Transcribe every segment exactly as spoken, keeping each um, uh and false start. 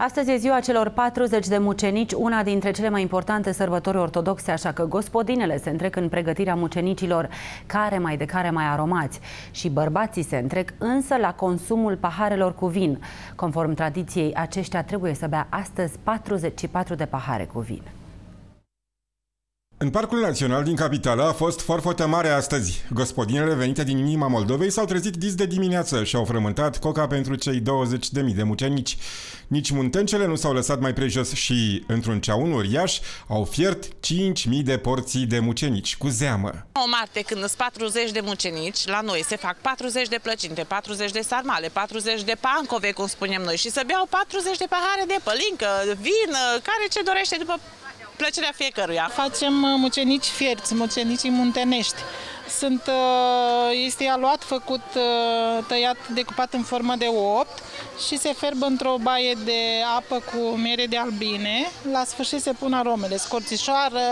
Astăzi e ziua celor patruzeci de mucenici, una dintre cele mai importante sărbători ortodoxe, așa că gospodinele se întrec în pregătirea mucenicilor care mai de care mai aromați și bărbații se întrec însă la consumul paharelor cu vin. Conform tradiției, aceștia trebuie să bea astăzi patruzeci și patru de pahare cu vin. În Parcul Național din capitală a fost forfotă mare astăzi. Gospodinele venite din inima Moldovei s-au trezit dis de dimineață și au frământat coca pentru cei douăzeci de mii de mucenici. Nici muntencele nu s-au lăsat mai prejos și, într-un ceaun uriaș, au fiert cinci mii de porții de mucenici cu zeamă. O marte, când sunt patruzeci de mucenici, la noi se fac patruzeci de plăcinte, patruzeci de sarmale, patruzeci de pancove, cum spunem noi, și să beau patruzeci de pahare de pălincă, vin, care ce dorește după plăcerea fiecăruia. Facem mucenici fierți, mucenicii muntenești. Sunt, este aluat, făcut, tăiat, decupat în formă de opt și se ferbă într-o baie de apă cu miere de albine. La sfârșit se pun aromele, scorțișoară,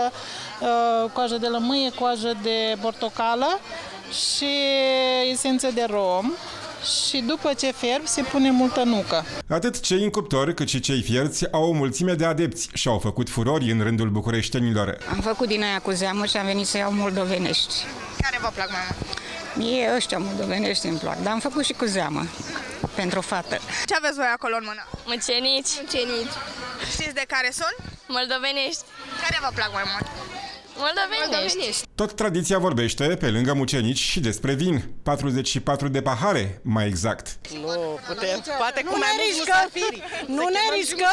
coajă de lămâie, coajă de portocală și esență de rom. Și după ce fierb, se pune multă nucă. Atât cei în cuptor, cât și cei fierți au o mulțime de adepți și au făcut furori în rândul bucureștenilor. Am făcut din aia cu zeamă și am venit să iau moldovenești. Care vă plac mai mult? Mie ăștia moldovenești îmi plac, dar am făcut și cu zeamă, pentru fată. Ce aveți voi acolo în mână? Mucenici. Mucenici. Știți de care sunt? Moldovenești. Care vă plac mai mult? Moldovenești. Tot tradiția vorbește, pe lângă mucenici, și despre vin. patruzeci și patru de pahare, mai exact. Nu putem, poate cu nu mai mulți musafiri. Nu ne riscăm!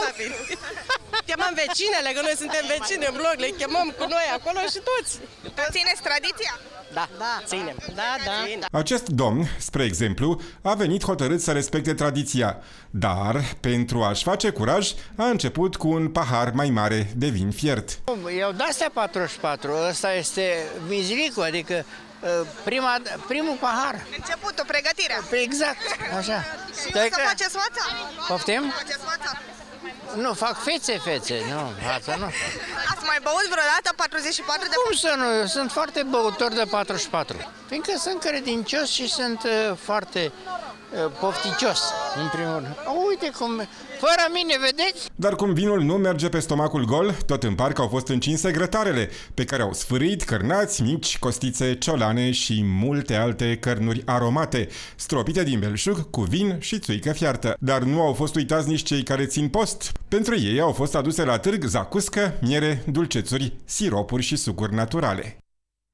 Chemăm vecinele, că noi suntem vecini în bloc, le chemăm cu noi acolo și toți. Țineți tradiția? Da, da, ținem. Da, da. Acest domn, spre exemplu, a venit hotărât să respecte tradiția, dar, pentru a-și face curaj, a început cu un pahar mai mare de vin fiert. Eu de-astea patruzeci și patru, ăsta este mizilicul, adică prima, primul pahar. Începutul, pregătirea. Exact, așa. Și o să faceți fața? Poftim? Faceți fața? Nu, fac fețe, fețe, nu, față nu. Ați mai băut vreodată patruzeci și patru de Cum să nu? Eu sunt foarte băutor de patruzeci și patru. Fiindcă sunt credincios și sunt uh, foarte uh, pofticios, în primul rând. Uite cum, fără mine, vedeți? Dar cum vinul nu merge pe stomacul gol, tot în parc au fost încinse grătarele, pe care au sfârâit cărnați mici, costițe, ciolane și multe alte cărnuri aromate, stropite din belșug cu vin și țuică fiartă. Dar nu au fost uitați nici cei care țin post. Pentru ei au fost aduse la târg zacuscă, miere, dulcețuri, siropuri și sucuri naturale.